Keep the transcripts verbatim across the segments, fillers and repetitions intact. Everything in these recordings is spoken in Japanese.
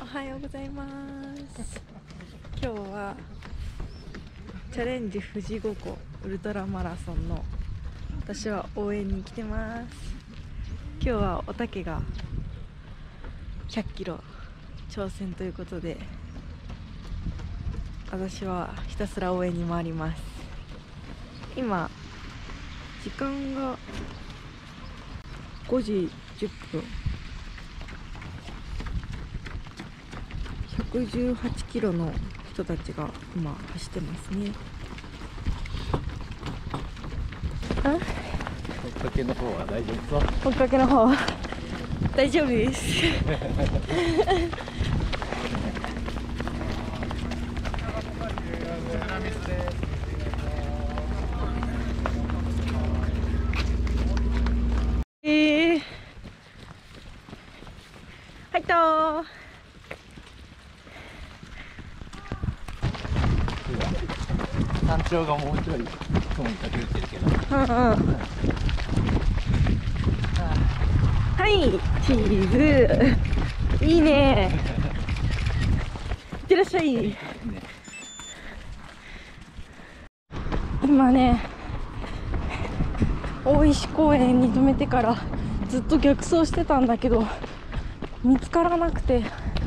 おはようございます。今日はチャレンジ富士五湖ウルトラマラソンの私は応援に来てます。今日はおたけがひゃっキロ挑戦ということで、私はひたすら応援に回ります。今時間がごじじゅっぷん、ひゃくじゅうはちキロの人たちが今走ってますね。あ、 追っかけの方は大丈夫そう？ 追っかけの方は大丈夫ですえー、はいとー山頂がもうちょい雲にかけてるけど、 うんうん、はいチーズいいねいってらっしゃい、ね、今ね大石公園に止めてからずっと逆走してたんだけど見つからなくて、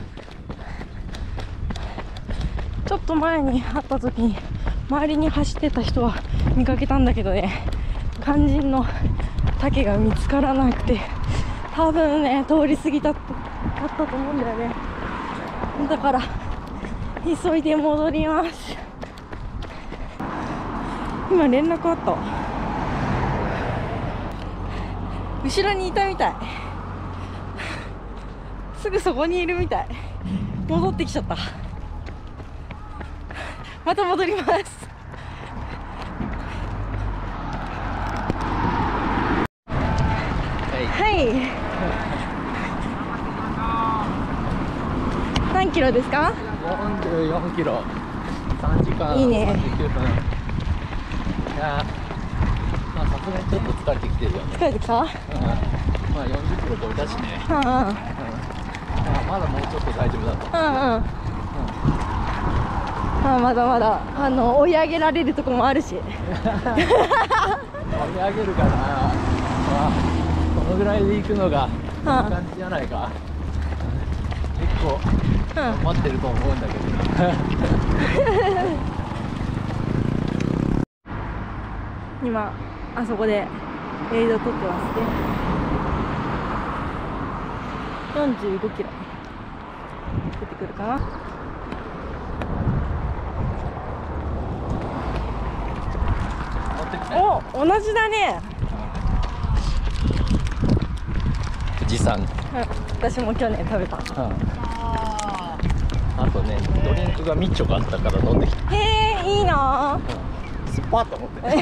ちょっと前に会った時に周りに走ってた人は見かけたんだけどね、肝心の竹が見つからなくて、多分ね通り過ぎただったと思うんだよね。だから急いで戻ります。今連絡あった。後ろにいたみたい。すぐそこにいるみたい。戻ってきちゃった。また戻ります。はい、何キロですか？ よんじゅうよんキロ、さんじかんいいね。 さんじゅうきゅうふん。いやー、まあさすがにちょっと疲れてきてるよね。 疲れてきた？うん、 まあよんじゅっキロ超えたしね。 うんうん、 まあまだもうちょっと大丈夫だと。 うんうん、あ、まだまだあの追い上げられるとこもあるし追い上げるかな、まあ、このぐらいで行くのがいい感じじゃないか。結構頑張ってると思うんだけど、 うん、今あそこでエイド取ってますね。よんじゅうごキロ出てくるかな。お、同じだね。 富士山、うん、 私も去年食べた、うん、 あとねドリンクがみっちょがあったから飲んできた。 へえ、いいな、 うん、酸っぱと思ってね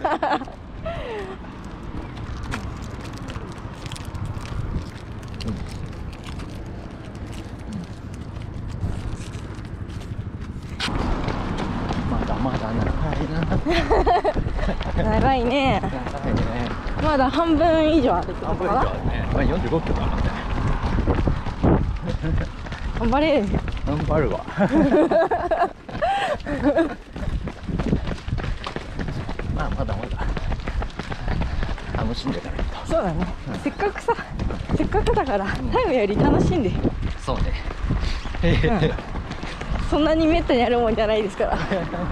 まだまだ長いな長いね。 長いね。 まだ半分以上あるってことかな。 半分以上あるね。まあよんじゅうごキロだもんね。 頑張れ。 頑張るわまあまだまだ楽しんでからいいと。 そうだね、うん、せっかくさせっかくだから、うん、タイムより楽しんで。 そうね、 うん、そんなにめったにあるもんじゃないですから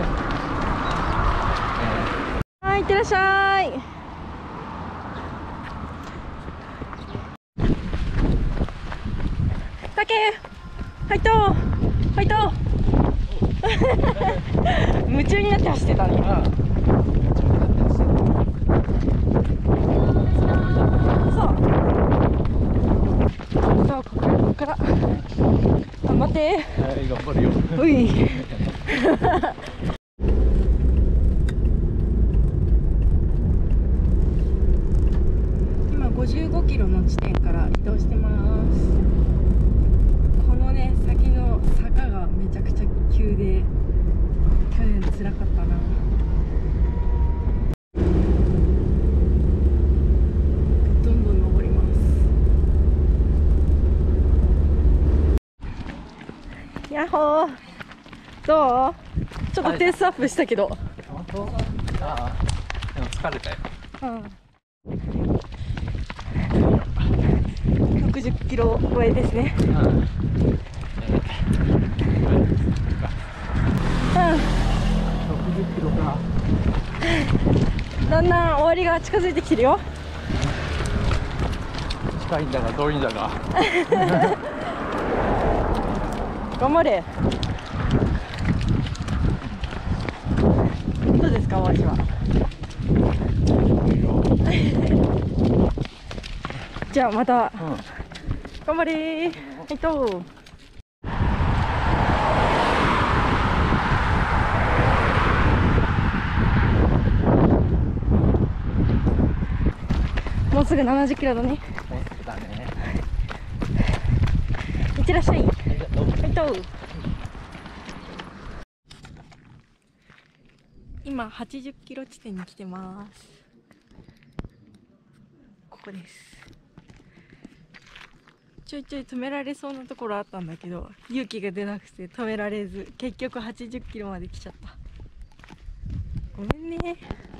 はい、いってらっしゃい。たけ入った入った夢中になって走ってたね。ああ、さあ、ここから頑張って。 はい、頑張るよ。 うい今ごじゅうごキロの地点から移動してます。このね先の坂がめちゃくちゃ急で去年辛かったな。どんどん登ります。 やっほー。どう？ちょっとペースアップしたけど。 本当？ああ、でも疲れたよ。 うん。ろくじゅっキロ超えですね。 うん。えー、 うん。 ろくじゅっキロか。 だんだん終わりが近づいてきてるよ。 近いんだが遠いんだが。 頑張れ。どうですか、お味は。じゃあまた、 うん、 頑張れー。はいと。もうすぐななじゅっキロだね。 もうすぐだね。 いってらっしゃい。 ありがとう。 はいと。今はちじゅっキロ地点に来てます。ここです。ちょいちょい止められそうなところあったんだけど、勇気が出なくて止められず、結局はちじゅっキロまで来ちゃった。ごめんね。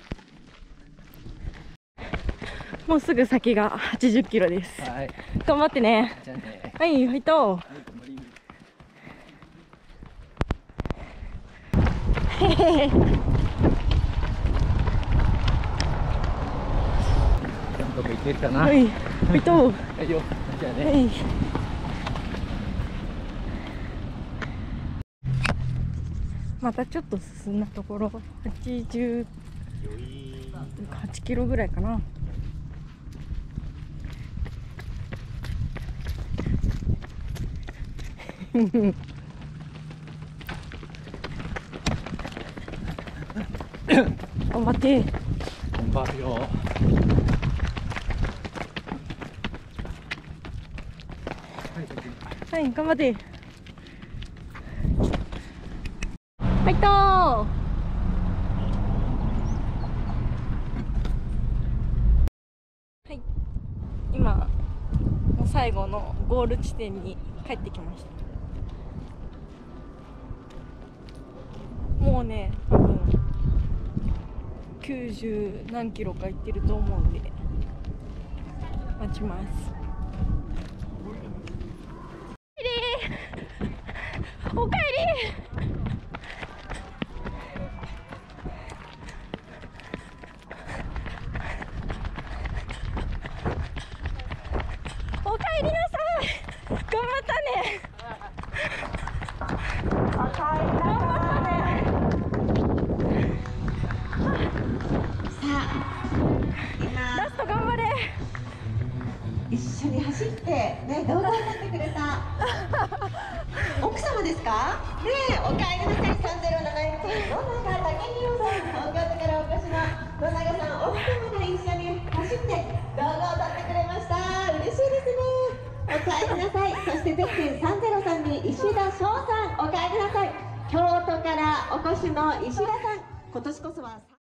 もうすぐ先がはちじゅっキロです。 はい。 頑張ってね。 じゃあね。 はい、はいと。へへへ。 どこ行けるかな。 はい、はいと。 はいよ。じゃあね。 はい。またちょっと進んだところ、はちじゅうはちキロぐらいかな。頑張って。 頑張るよ。 はい、頑張って。はいとー。はい、今もう最後のゴール地点に帰ってきました。もうね、多分きゅうじゅう何キロか行ってると思うんで待ちます。おかえり。おかえりなさい。頑張ったね。おかえりなさい。 さあ、 ラスト頑張れ。 今一緒に走ってね、動画を撮ってくれた奥様ですかね。え、おかえりなさい。さんぜろなないち野永武宏さん、東京都からお越しの野永さん、奥様が一緒に走って動画を撮ってくれました。嬉しいですね。おかえりなさい。そしてゼッケンさんぜろさんに石田翔さん、おかえりなさい。京都からお越しの石田さん、今年こそは